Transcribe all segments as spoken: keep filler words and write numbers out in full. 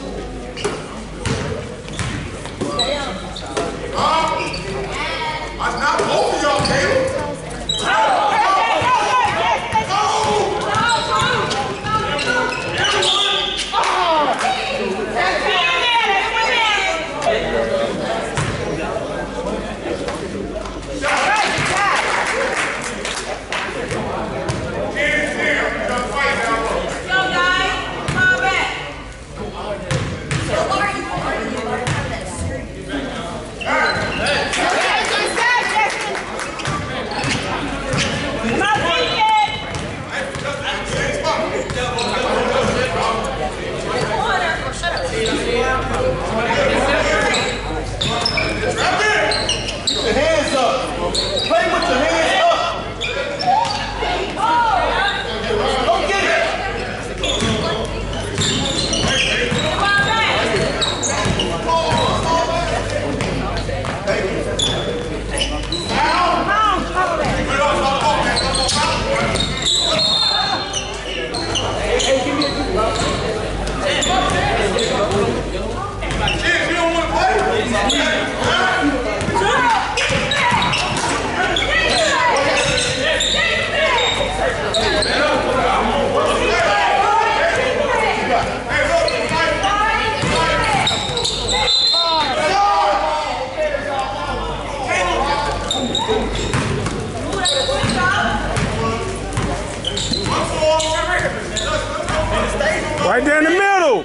Right there in the middle.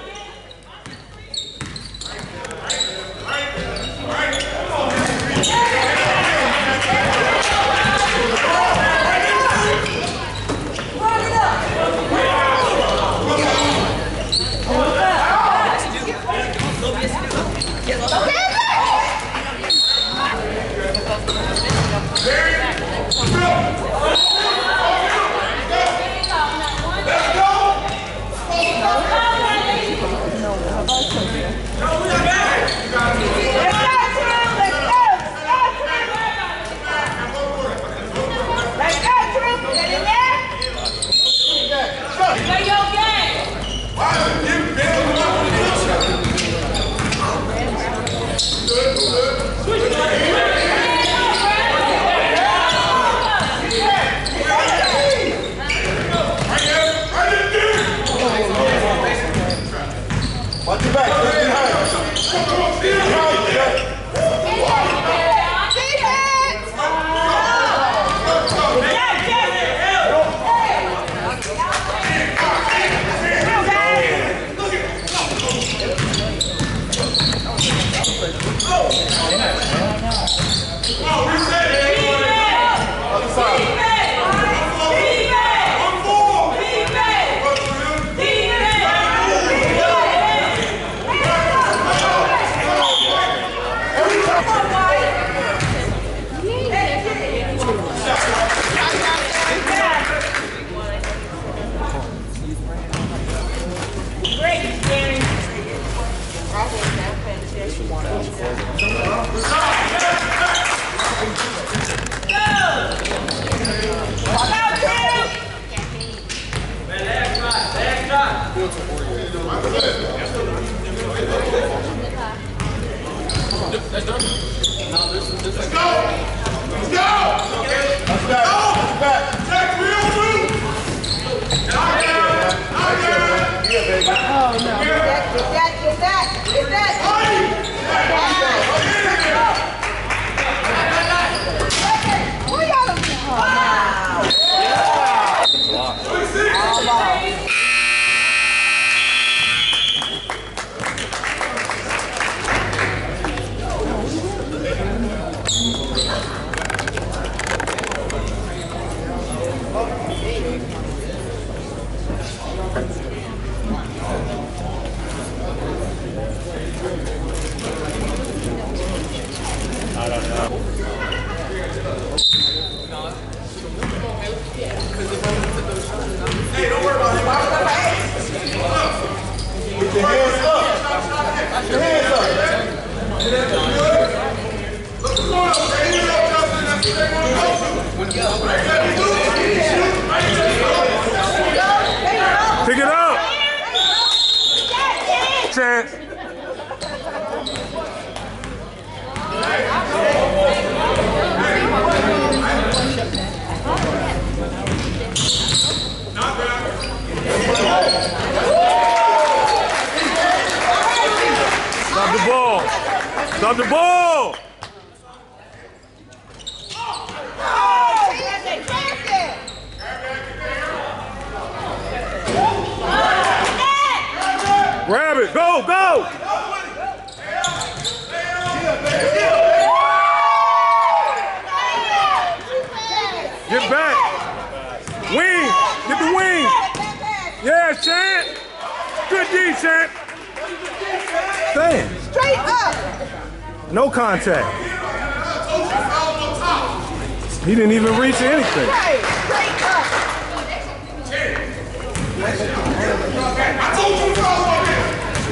Watch your back, look behind. Let's go! Let's go! Let's go! Jack, real move! Knock down! Knock down! Oh, no. Get that, get that, get that, get that. Who y'all looking for? Wow. All off. Hey, don't worry about it. Put your hands up. Put your hands up. Look what's going on. Hey, you know, Justin, that's what they want to go. Pick it up. Chance. Stop the ball. Stop the ball. Grab it. Go, go. Get back. Wing. Get the wing. Yeah, Chant. Good D, Chant. Stand. Straight up. No contact. He didn't even reach anything. Right. Straight up. I told you to follow up here.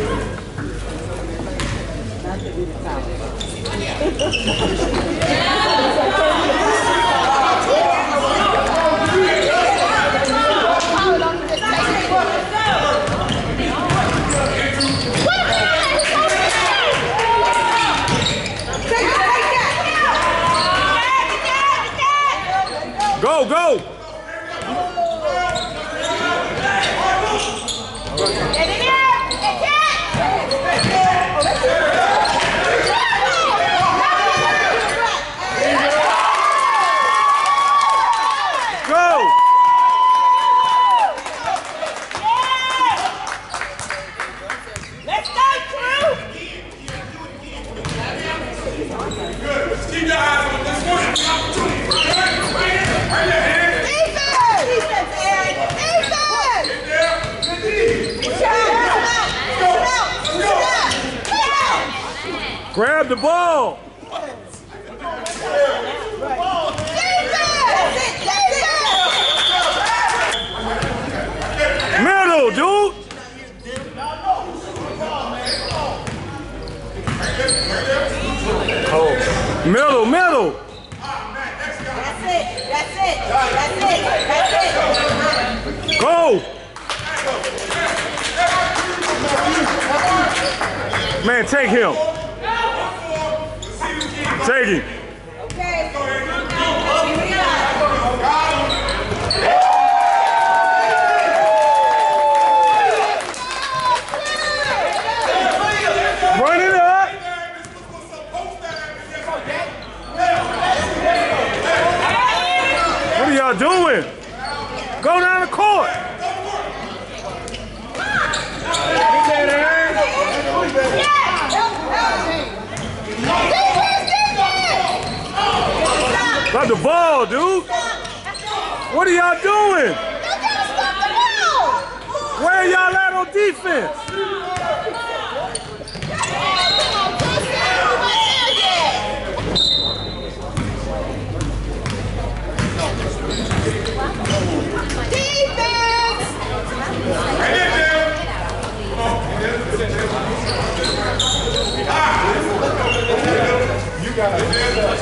Go, go. Keep your eyes on this one. Right there. Grab the ball. Middle, dude. Oh, middle, middle. That's it. That's it. That's it. That's it. Go. Man, take him. Take him. Okay. Run it up. What are y'all doing? Go down the court. Got the ball, dude. What are y'all doing? Where y'all at on defense? You got it.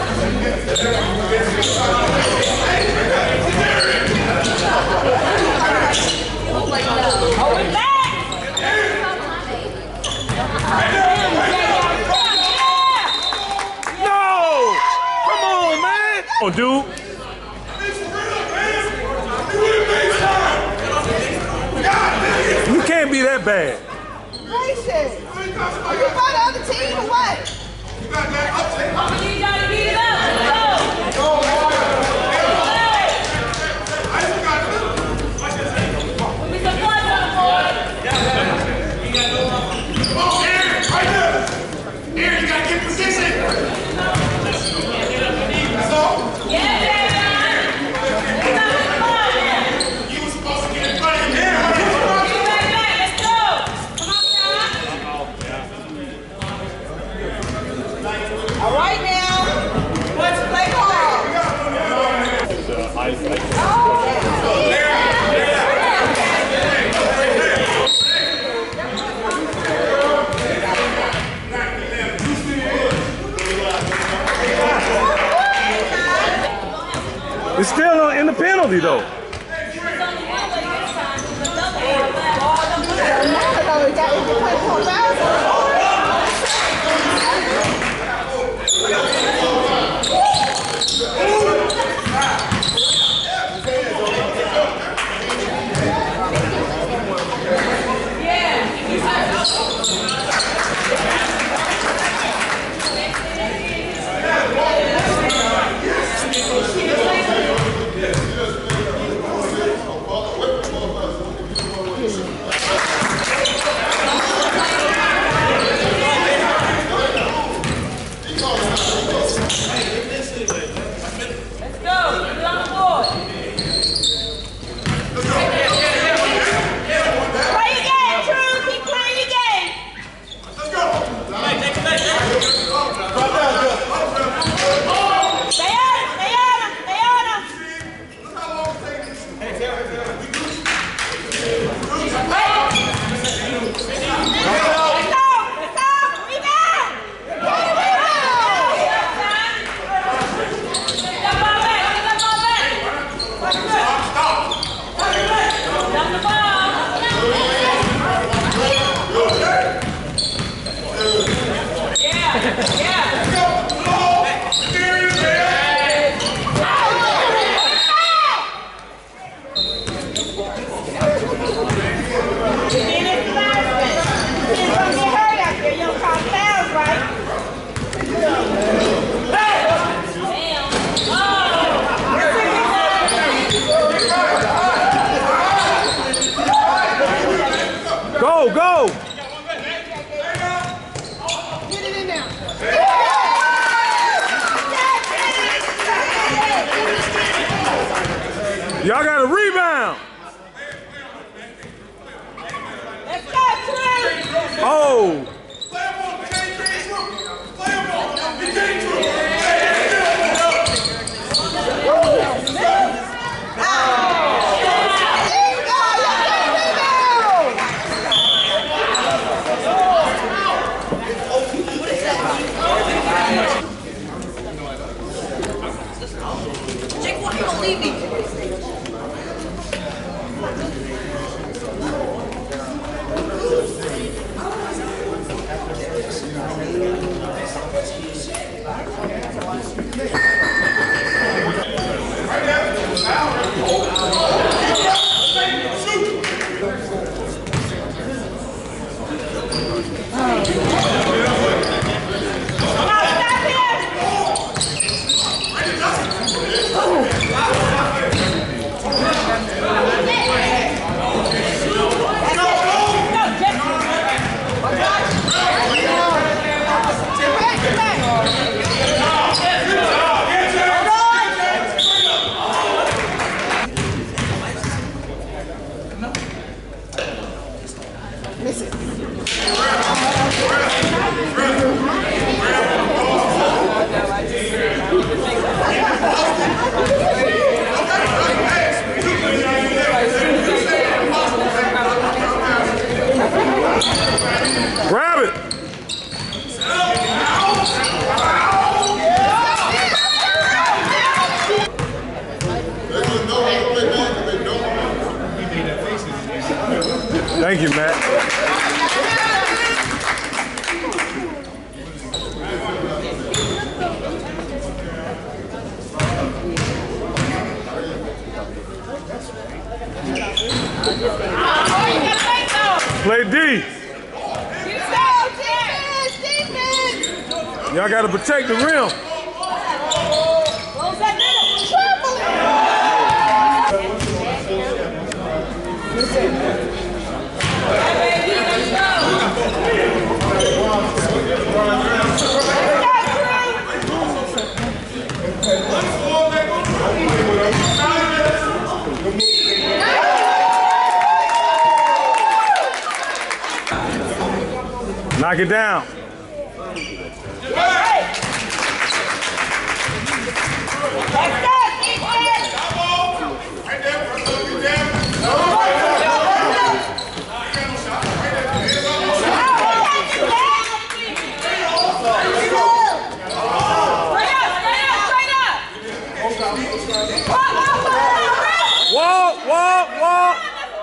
No! Come on, man! Oh, dude. You can't be that bad. Gracious. Are you part of the other team or what? I'm You gotta beat it up. Go. We some blood on the board. Come on, Aaron, right there. Aaron, you gotta get position. That's all. Yeah, yeah. We got the ball now. You were supposed to get in front of him. Aaron, Get back, back. Let's go. Come on, John. All right now. Let's play ball. It's still in the penalty, though. No, no, no, we got to play for Y'all got a rebound. Let's go, True. Oh. Jake, why you gonna leave me? Grab it. Thank you, Matt. Play D. Y'all got to protect the rim. Close that Knock it down. Walk, walk, walk.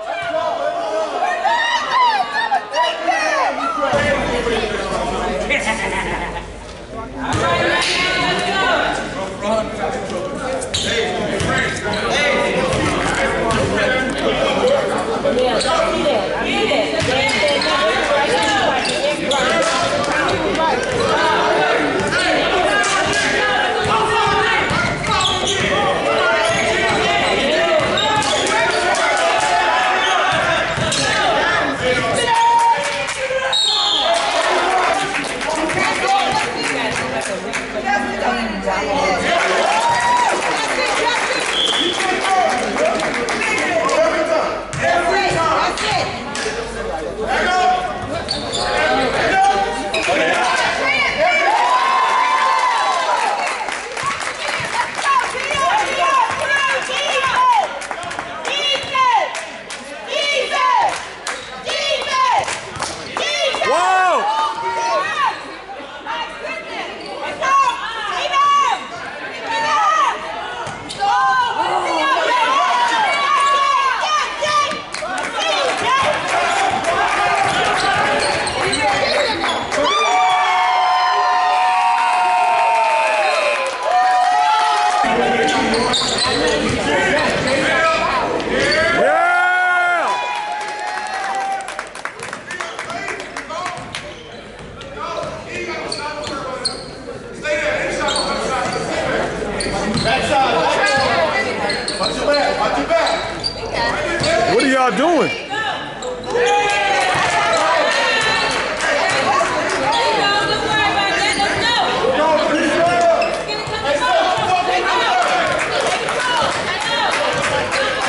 What are y'all doing? Let's go.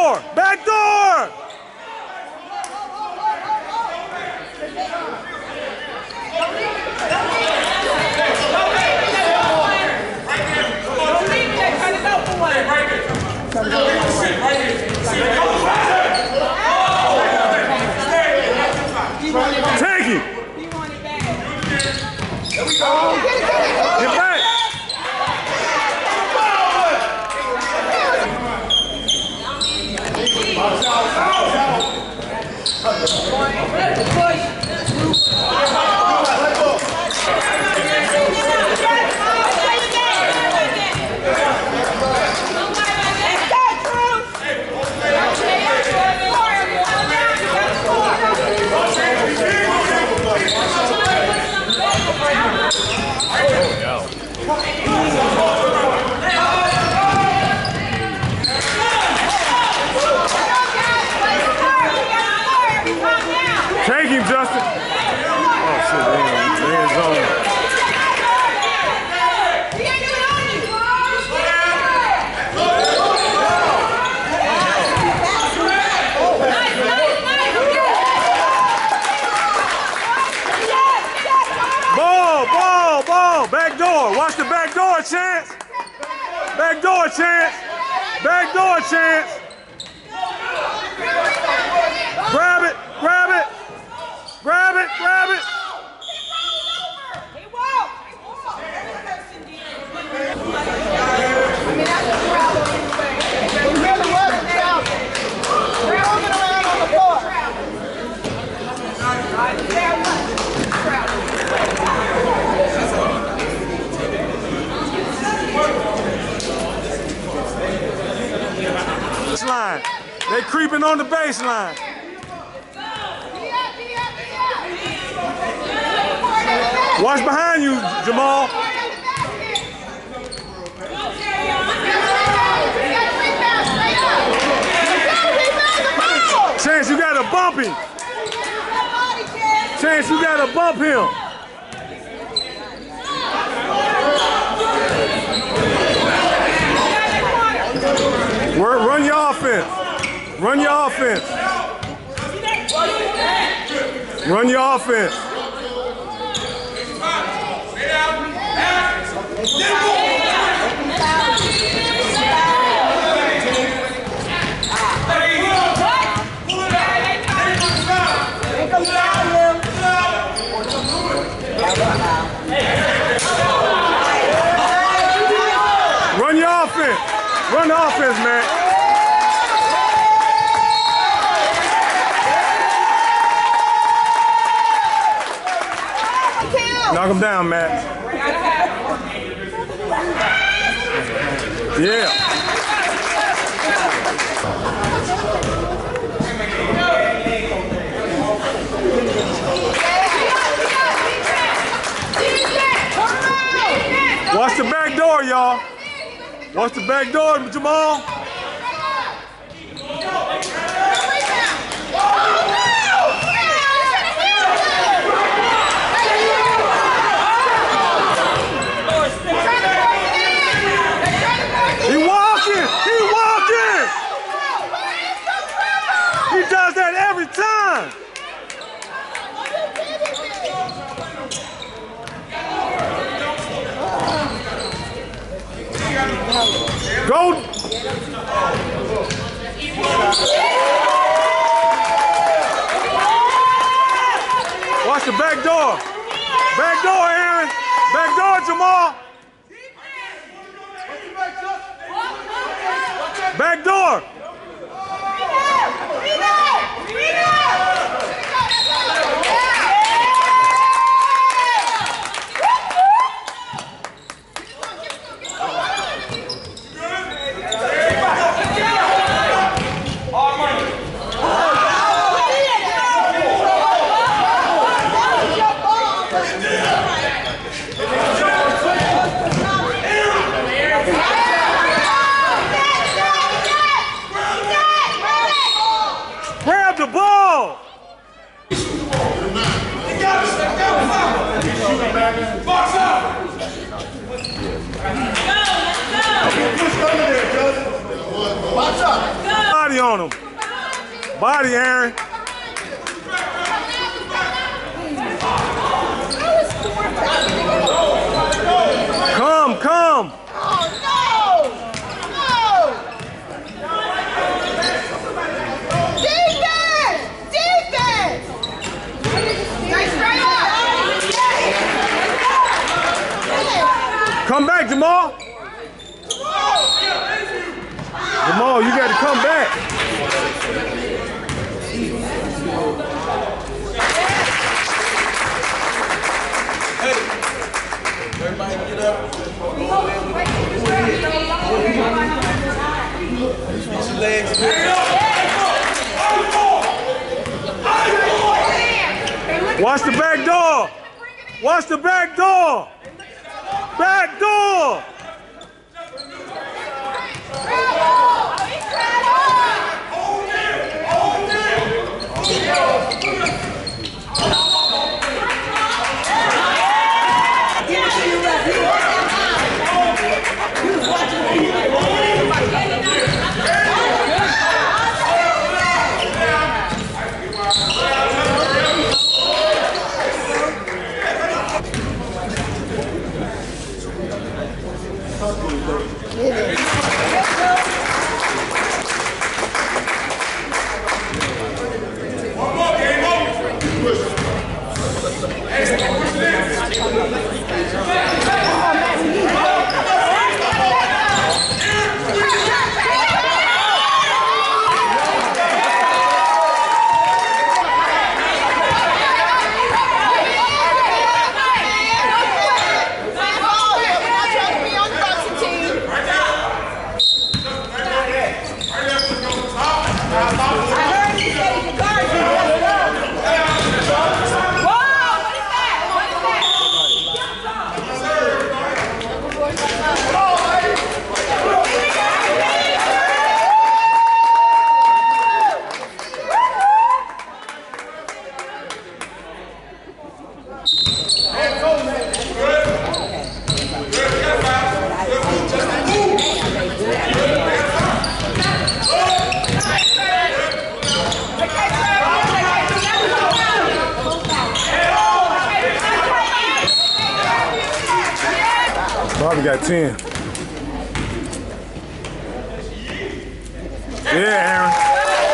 door! Back door! Take it! There we go. Get back! Take him, Justin. Oh, shit, they in, they in zone. Ball, ball, ball. Back door. Watch the back door, Chance. Back door, Chance. Back door, Chance. Grab it, grab it. Grab it, grab it. He won't. I mean, that's a problem. He really was a problem. We're moving around on the floor. Baseline. They creeping on the baseline. Watch behind you, Jamal. Chance, you gotta bump him. Chance, you gotta bump him. Run your offense. Run your offense. Run your offense. Run your offense. Run the offense, man. Knock him down, Matt. Yeah. Watch the back door, y'all. Watch the back door, Jamal. He walking! He walking! He does that every time. Go! Watch the back door. Back door, Aaron. Back door, Jamal. Back door. Grab the ball! on him. Body, Aaron. Come, come. Oh, no! No! Defense! Defense! Nice straight up! Come back, Jamal. Jamal, you got to come back. Everybody get up. Get your legs. Watch the back door. Watch the back door. Back door. Bobby got ten. Yeah, Aaron.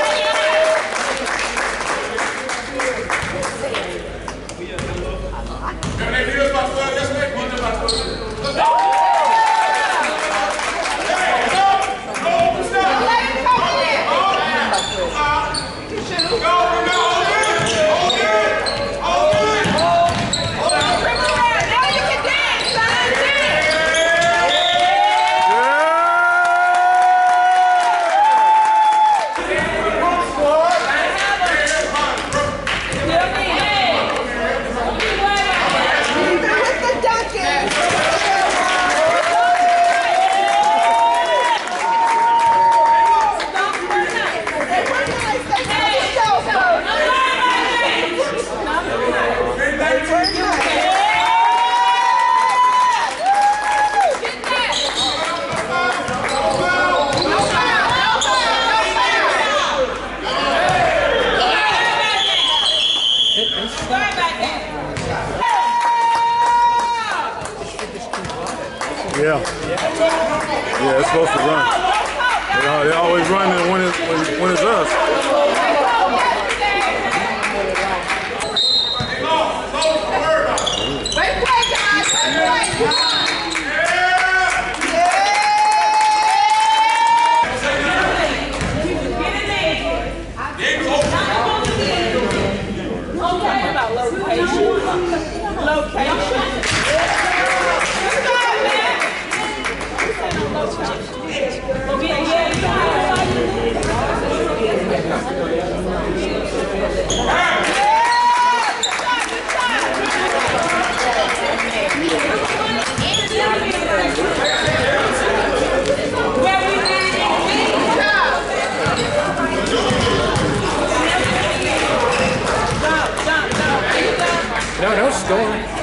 Yeah. Yeah, it's supposed to run. They, uh, they always run it when it's, when, when it's us. Wait, wait, guys. Wait, wait. No, no story.